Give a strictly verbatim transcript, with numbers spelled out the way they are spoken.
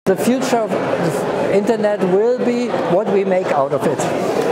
The future of the internet will be what we make out of it.